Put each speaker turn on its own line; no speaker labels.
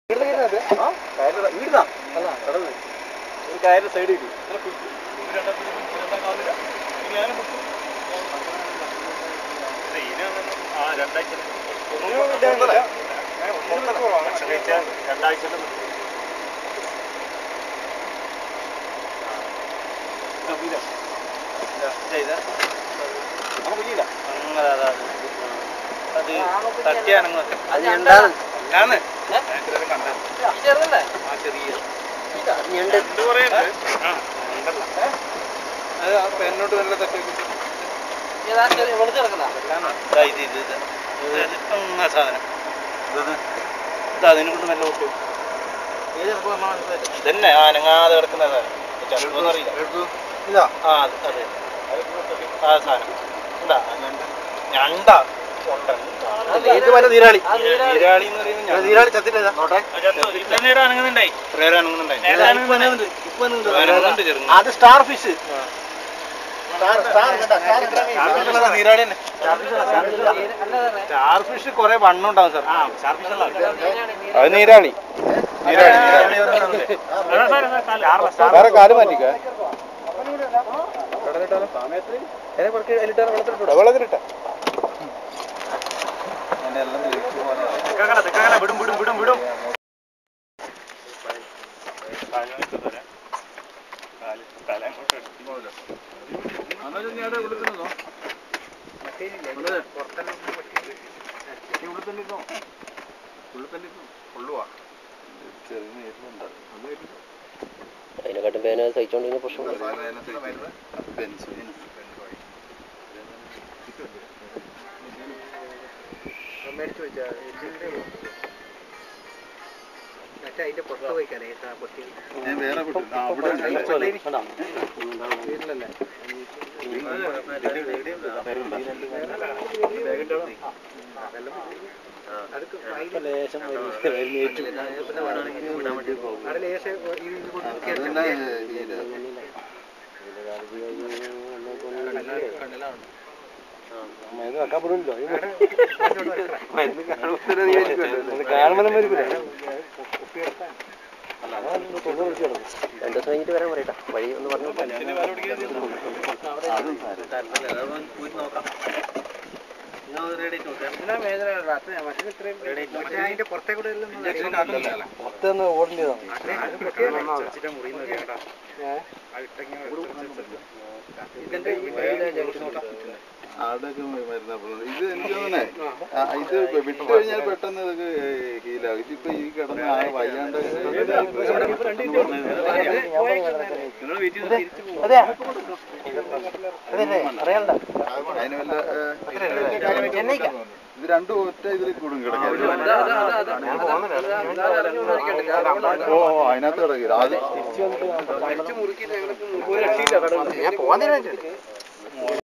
കയറിന്റെ side കിട്ടി എന്നോട്ട് നല്ല തെറ്റി സാധനം അതിനെ കൊണ്ട് നല്ല കുട്ടി ഇതന്നെ അനങ്ങാതെ കിടക്കുന്ന സാധനം അറിയില്ല ആ അതെ ആ സാധനം ഉണ്ടാ ഞണ്ടാ നീരാളി നീരാളി എന്ന് പറയുന്നത് നീരാളി ചത്തില്ല അനങ്ങുന്നുണ്ടായി അത് സ്റ്റാർ ഫിഷ് സ്റ്റാർ ഫിഷ് കൊറേ വണ്ണം ഉണ്ടാവും സാർ അത് നീരാളി വേറെ കാല് മാറ്റിക്ക വെള്ളത്തിലിട്ട വിടും വിടും വിടും വിടും
അതിനെക്കാട്ടും പേന സഹിച്ചോണ്ടിരുന്ന പ്രശ്നം
മേടിച്ചു വെച്ചാ മറ്റേ അതിന്റെ പുറത്ത് പോയിക്കാനേ പൊട്ടി വീട്ടിലല്ലേ
രണ്ടു ദിവസം കഴിഞ്ഞിട്ട് വരാൻ പറയട്ടാ വഴി ഒന്ന് പറഞ്ഞു
പുറത്തുനിന്ന് ഓടേണ്ടതാണ്
അവിടെയൊക്കെ മരുന്നപ്പോൾ ഇത് എനിക്ക് തോന്നേ ഇത് വിട്ടു കഴിഞ്ഞാൽ പെട്ടെന്ന് ഇതൊക്കെ ഹീലാകും ഇതിപ്പോ ഈ കിടന്ന് ആ വയ്യാണ്ട് അതിന് വല്ല ഇത് രണ്ടും ഒറ്റ ഇതിൽ കൂടും കിടക്കാം ഓ അതിനകത്ത് കിടക്കില്ല അത്